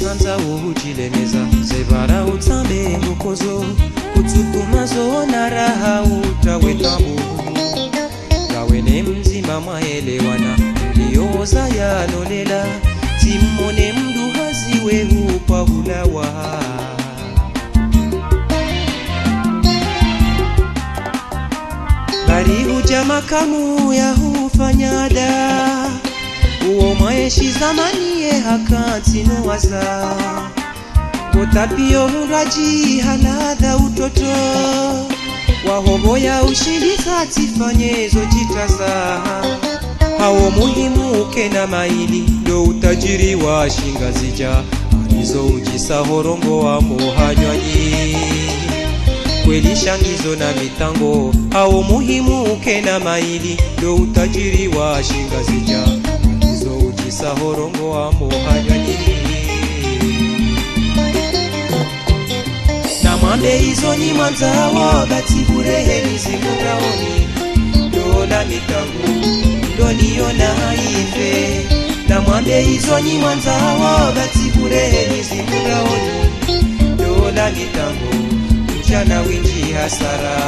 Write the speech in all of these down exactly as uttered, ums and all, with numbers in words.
sanza ujilemeza zebara utambe ngukozo utukumazo na raha utawetambu gawene mzima maelewana liyoza ya lolela timone mduhazi we upa hulawa bari uja makamu ya hufanyada uo maeshi zamani ye hakanti nuwaza Kotapio huraji haladha utoto wahobo ya ushindi tatifanye jitaza Hawo muhimu kena maili do utajiri wa shingazija Alizo ujisa horongo wa mohanywanyi Kweli shangizo na mitango Hawo muhimu kena maili do utajiri wa shingazija Alizo ujisa horongo wa mohanywanyi Namambe hizo ni manzawa Batibure nizimundaoni Dola mitango Doniona ife Namambe hizo ni manzawa Batibure nizimundaoni Dola mitango Mchana winji hasara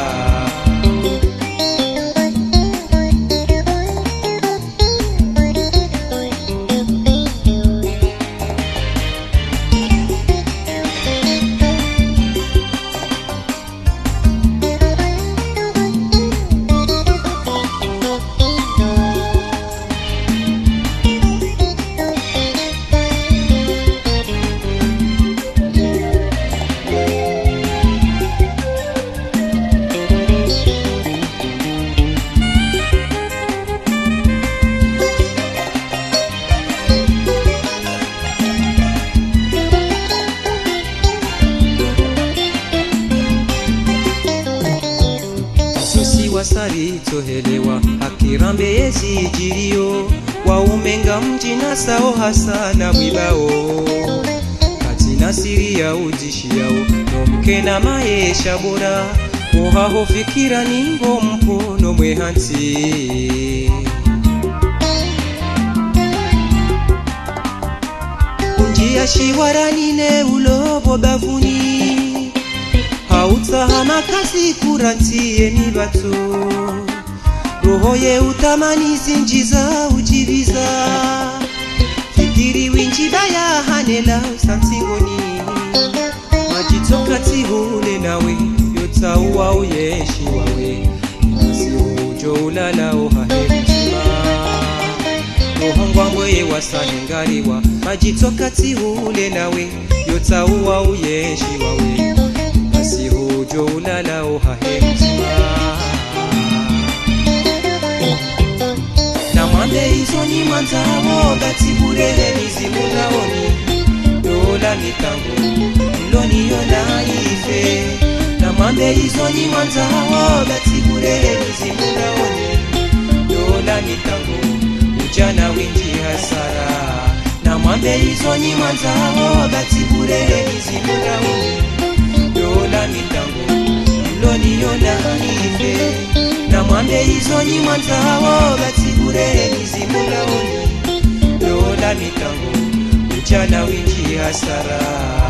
Wasari tohelewa hakirambe yezi jirio wa umenga mjina sao hasana mwibao katina siri ya ujishi yao nomke na maesha bora ohaho fikira ningo mpono mwehansi unjia shiwarani ne ulobo bavuni Hautahama kasi kurantie ni bato Roho ye utamani zinjiza ujiviza Fikiri winjibaya hanela usantingoni Majitoka tihule nawe Yota uwa uyeshi wawe Nasi ujo ulala ohahemjima Roho ngwangwe ye wasahengariwa Majitoka tihule nawe Yota uwa uyeshi wawe Si hujo ulala ohahemzima Namambe hizo ni manzawo Batibure nizimundaoni Dola mitango Mloni yona ife Namambe hizo ni manzawo Batibure nizimundaoni Dola mitango Ujana winji hasara Namambe hizo ni manzawo Batibure nizimundaoni Dola mitango Mloni yona ife Namambe hizo ni manzawo Batibure nizimulaoni Dola mitango Ujana winji hasara